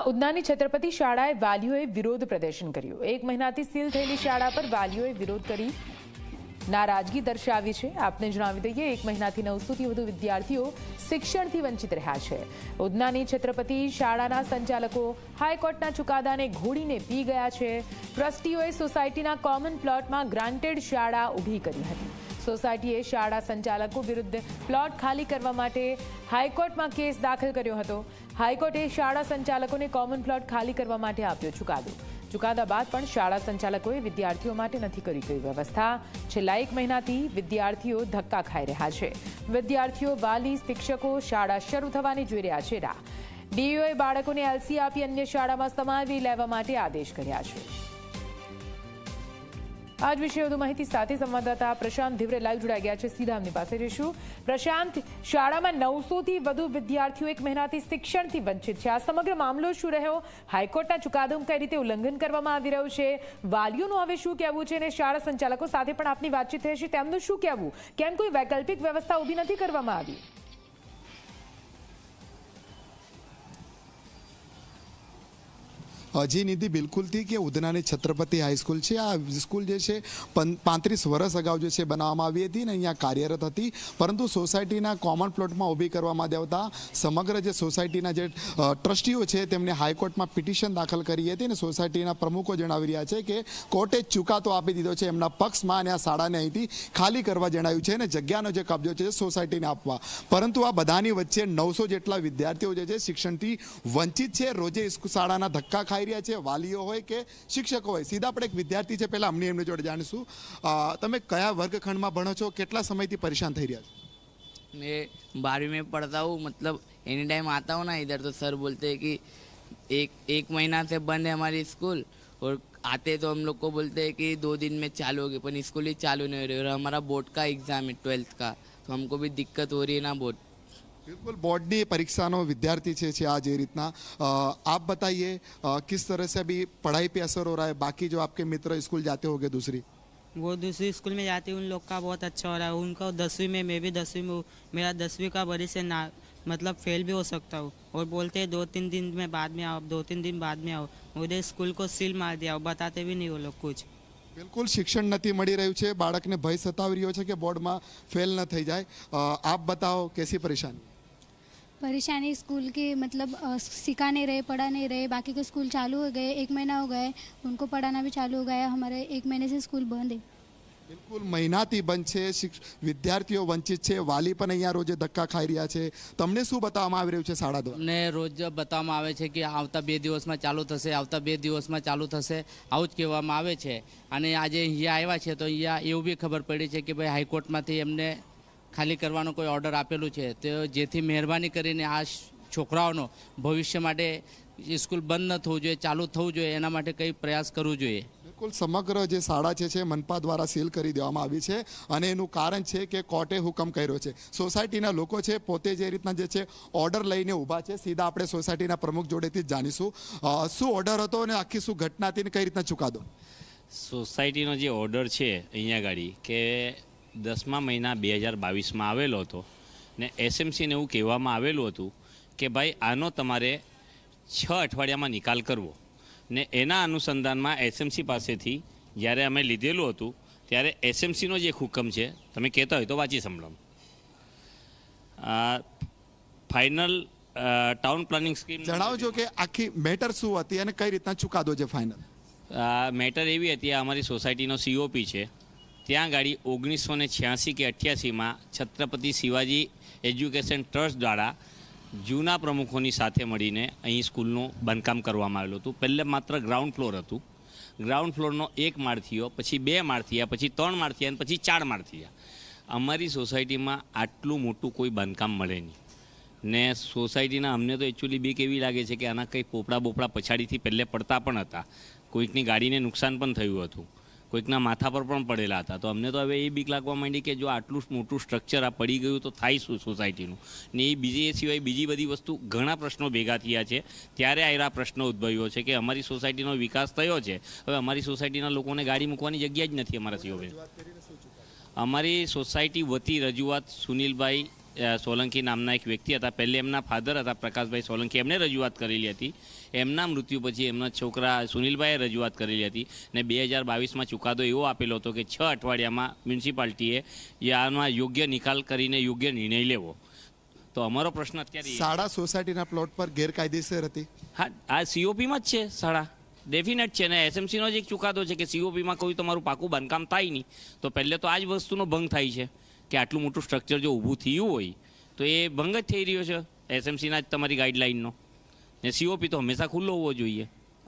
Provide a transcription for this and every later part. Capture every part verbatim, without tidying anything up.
ઉધનાની છત્રપતિ શાળાએ વાલીઓએ વિરોધ પ્રદર્શન કર્યું। એક મહિનાથી સીલ થયેલી શાળા પર વાલીઓએ વિરોધ કરી નારાજગી દર્શાવી છે। આપને જણાવી દઈએ, એક મહિનાથી નવસોથી વધુ વિદ્યાર્થીઓ શિક્ષણથી વંચિત રહ્યા છે। ઉધનાની છત્રપતિ શાળાના સંચાલકો હાઈકોર્ટના ચુકાદાને ઘોડીને પી ગયા છે। ટ્રસ્ટીઓએ સોસાયટીના કોમન પ્લોટમાં ગ્રાન્ટેડ શાળા ઊભી કરી હતી। સોસાયટીએ શાળા સંચાલકો વિરુદ્ધ પ્લોટ ખાલી કરવા માટે હાઈકોર્ટમાં કેસ દાખલ કર્યો હતો। હાઈકોર્ટે શાળા સંચાલકોને કોમન પ્લોટ ખાલી કરવા માટે આપ્યો ચુકાદો। ચુકાદા બાદ પણ શાળા સંચાલકોએ વિદ્યાર્થીઓ માટે નથી કરી કોઈ વ્યવસ્થા। છેલ્લા એક મહિનાથી વિદ્યાર્થીઓ ધક્કા ખાઈ રહ્યા છે। વિદ્યાર્થીઓ, વાલી, શિક્ષકો શાળા શરૂ થવાની જોઈ રહ્યા છે રાહ। ડીઈઓએ બાળકોને એલસી આપી અન્ય શાળામાં સમાવી લેવા માટે આદેશ કર્યા છે। આજ વિશે વધુ માહિતી સાથે સંવાદદાતા પ્રશાંત ધીવરે લાઈવ જોડાઈ ગયા છે। સીધા એમની પાસે જઈશું। પ્રશાંત, શાળામાં નવસોથી વધુ વિદ્યાર્થીઓ એક મહિનાથી શિક્ષણથી વંચિત છે। આ સમગ્ર મામલો શું રહ્યો? હાઈકોર્ટના ચુકાદાનું કઈ રીતે ઉલ્લંઘન કરવામાં આવી રહ્યું છે? વાલીઓનું હવે શું કહેવું છે? અને શાળા સંચાલકો સાથે પણ આપની વાતચીત થઈ છે, તેમનું શું કહેવું? કેમ કોઈ વૈકલ્પિક વ્યવસ્થા ઊભી નથી કરવામાં આવી? जी निधि बिल्कुल थी कि उधनानी छत्रपति हाई स्कूल है। आ स्कूल जो पैंतीस वर्ष अगाऊ जो बनाववामां आवी हती ने अहींया कार्यरत हती, परंतु सोसायटीना कॉमन प्लॉट में ऊभी करवामां आवता समग्र जे सोसायटीना जे ट्रस्टीओ छे तेमणे हाईकोर्ट में पिटिशन दाखल करी हती ने सोसायटीना प्रमुखो जणावी रह्या छे के कोर्टे चुकादो आपी दीधो छे एमना पक्षमां अने आ शाळाने અહીંથી खाली करवा जणाव्युं छे ने जग्यानो जे कब्जो छे सोसायटीने आपवा। परंतु आ बधानी वच्चे नवसो जेटला विद्यार्थीओ जे छे शिक्षणथी वंचित छे। रोजे शाळाना धक्का खाई રહ્યા છે, વાલીઓ હોય કે શિક્ષકો હોય। સીધા આપણે એક વિદ્યાર્થી છે, પહેલા અમને એમને જોડે જાણીશું। તમે કયા વર્ગખંડમાં ભણો છો? કેટલા સમયથી પરેશાન થઈ રહ્યા છો? मैं बारहवीं में पढ़ता हूँ। मतलब एनी टाइम आता हूँ ना इधर, तो सर बोलते हैं कि एक एक महीना से बंद है हमारी स्कूल, और आते तो हम लोग को बोलते हैं कि दो दिन में चालू होगी, पर स्कूल ही चालू नहीं हो रही। और हमारा बोर्ड का एग्ज़ाम है ट्वेल्थ का, तो हमको भी दिक्कत हो रही है ना बहुत। बिल्कुल, बोर्ड की परीक्षा नो विद्यार्थी छे आज ये रीतना। आप बताइए किस तरह से अभी पढ़ाई पे असर हो रहा है? बाकी जो आपके मित्र स्कूल जाते होंगे दूसरी, वो दूसरी स्कूल में जाते हैं, उन लोग का बहुत अच्छा हो रहा है। उनका दसवीं में, मैं भी दसवीं में हूँ। मेरा दसवीं का बड़ी से ना मतलब फेल भी हो सकता हूँ, और बोलते हैं दो तीन दिन में बाद में आओ, दो तीन दिन बाद में आओ। उधर स्कूल को सील मार दिया, बताते भी नहीं वो लोग कुछ। बिल्कुल, शिक्षण नहीं मળી રહ્યું છે, બાળકને ભય સતાવી રહ્યો છે કે બોર્ડમાં ફેલ ન થઈ જાય। आप बताओ कैसी परेशानी? परेशानी स्कूल की मतलब सिखा नहीं रहे, पढ़ा नहीं रहे। बाकी के स्कूल चालू हो गए, एक महीना हो गए, उनको पढ़ाना भी चालू हो गया। हमारे एक महीने से स्कूल बंद है। बिल्कुल, महीनाथी बंद है, विद्यार्थीओ वंचित है, वाली पण अहींया रोजे धक्का खाई रह्या छे। तमने शुं बताववामां आवी रह्युं छे शाळा द्वारा? अमने रोज बताववामां आवे छे कि आवता बे दिवसमां चालू थशे, आवता बे दिवसमां चालू थशे, आवुं ज कहेवामां आवे छे। अने आजे अहींया आव्या छे तो अहींया एवुं बी खबर पड़ी छे कि भाई हाईकोर्टमांथी एमने खाली करवानो कोई ऑर्डर आपेलू है, तो जेथी मेहरबानी करीने आ छोकराओनो भविष्य माटे स्कूल बंद न थवुं जोईए, चालू थवुं जोईए, एना माटे कई प्रयास करवो जोईए। बिल्कुल, समग्र जे शाळा छे मनपा द्वारा सील करी देवामां आवी छे, अने एनुं कारण छे के कोर्टे हुकम कर्यो छे। सोसायटीना लोको छे पोते जे रीतना जे छे ऑर्डर लईने ऊभा छे। सीधा आपणे सोसायटीना प्रमुख जोडेथी ज जाणीशुं शुं ऑर्डर हतो अने आखी शुं घटना हती ने कई रीतना चुकादो? सोसायटीनो जे ऑर्डर छे अहींया गाड़ी के दसमा महीना बे हज़ार बावीस में आवेलो हतो ने एसएमसी ने एवुं कहेवामां आवेलुं हतुं के भाई आनो तमारे छ अठवाडियामां निकाल करवो ने एना अनुसंधानमां एसएमसी पासेथी ज्यारे अमे लीधेलुं हतुं त्यारे एसएमसीनो जे हुकम छे तमे कहेता होय तो वांची संभळाવો। फाइनल टाउन प्लानिंग स्कीम जणावजो के आखी मेटर शुं हती अने कई रीतना चुकादो जे फाइनल? मेटर एवी हती, अमारी सोसायटीनो सीओपी छे ત્યાં ગાડી ઓગણીસો ને છ્યાસી કે અઠ્યાસીમાં છત્રપતિ શિવાજી એજ્યુકેશન ટ્રસ્ટ દ્વારા જૂના પ્રમુખોની સાથે મળીને અહીં સ્કૂલનું બાંધકામ કરવામાં આવેલું હતું। પહેલે માત્ર ગ્રાઉન્ડ ફ્લોર હતું, ગ્રાઉન્ડ ફ્લોરનો એક માળ થયો, પછી બે માળ થયા, પછી ત્રણ માળ થયા, પછી ચાર માળ થયા। અમારી સોસાયટીમાં આટલું મોટું કોઈ બાંધકામ મળે નહીં ને સોસાયટીના અમને તો એકચ્યુઅલી બીક એવી લાગે છે કે આના કંઈ પોપડા બોપડા પછાડીથી પહેલે પડતા પણ હતા, કોઈકની ગાડીને નુકસાન પણ થયું હતું, કોઈકના માથા પર પણ પડેલા હતા। તો અમને તો હવે એ બીક લાગવા માંડી કે જો આટલું મોટું સ્ટ્રક્ચર આ પડી ગયું તો થાય શું સોસાયટીનું ને એ બીજી એ સિવાય બીજી બધી વસ્તુ ઘણા પ્રશ્નો ભેગા થયા છે। ત્યારે આ પ્રશ્ન ઉદ્ભવ્યો છે કે અમારી સોસાયટીનો વિકાસ થયો છે, હવે અમારી સોસાયટીના લોકોને ગાડી મૂકવાની જગ્યા જ નથી અમારા સીઓબેન। અમારી સોસાયટી વતી રજૂઆત સુનિલભાઈ સોલંકી નામના એક વ્યક્તિ હતા, પહેલે એમના ફાધર હતા પ્રકાશભાઈ સોલંકી, એમને રજૂઆત કરેલી હતી. એમના મૃત્યુ પછી એમના છોકરા સુનિલભાઈએ રજૂઆત કરેલી હતી ને બે હજાર બાવીસમાં ચુકાદો એવો આપેલો હતો કે છ અઠવાડિયામાં મ્યુનિસિપાલિટીએ આમાં યોગ્ય નિકાલ કરીને યોગ્ય નિર્ણય લેવો. તો અમારો પ્રશ્ન અત્યારે શાળા સોસાયટીના પ્લોટ પર ગેરકાયદેસર હતી. હા, આ સીઓપીમાં જ છે શાળા, ડેફિનેટ છે ને. એસએમસીનો જ એક ચુકાદો છે કે સીઓપીમાં કોઈ તમારું પાકું બાંધકામ થાય નહીં તો પહેલે તો આ જ વસ્તુનો ભંગ થાય છે કે આટલું મોટું સ્ટ્રક્ચર જો ઊભું થયું હોય તો એ ભંગ જ થઈ રહ્યો છે એસએમસીના જ તમારી ગાઈડલાઇનનો. ને સીઓપી તો હંમેશા ખુલ્લો હોવો જોઈએ.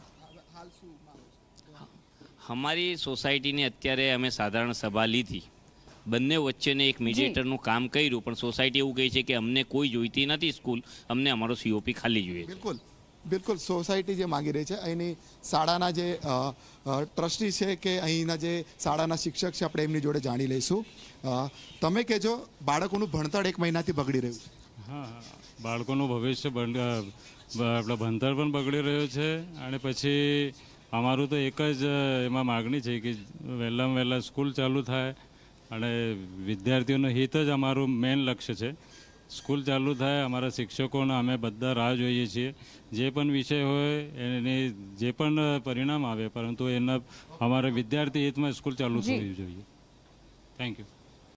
અમારી સોસાયટીની અત્યારે અમે સાધારણ સભા લીધી, બંને વચ્ચેને એક મીડિયેટરનું કામ કર્યું, પણ સોસાયટી એવું કહે છે કે અમને કોઈ જોઈતી નથી સ્કૂલ, અમને અમારો સીઓપી ખાલી જોઈએ. બિલકુલ બિલકુલ સોસાયટી જે માગી રહી છે, અહીંની શાળાના જે ટ્રસ્ટી છે કે અહીંના જે શાળાના શિક્ષક છે, આપણે એમની જોડે જાણી લઈશું. તમે કહેજો, બાળકોનું ભણતર એક મહિનાથી બગડી રહ્યું છે. હા હા, બાળકોનું ભવિષ્ય આપણા ભણતર પણ બગડી રહ્યું છે અને પછી અમારું તો એક જ એમાં માગણી છે કે વહેલામાં વહેલા સ્કૂલ ચાલુ થાય અને વિદ્યાર્થીઓનું હિત જ અમારું મેઇન લક્ષ્ય છે. સ્કૂલ ચાલુ થાય, અમારા શિક્ષકોને અમે બધા રાહ જોઈએ છીએ. જે પણ વિષય હોય એની જે પણ પરિણામ આવે, પરંતુ એના અમારા વિદ્યાર્થી હિતમાં સ્કૂલ ચાલુ થવી જોઈએ. Thank you.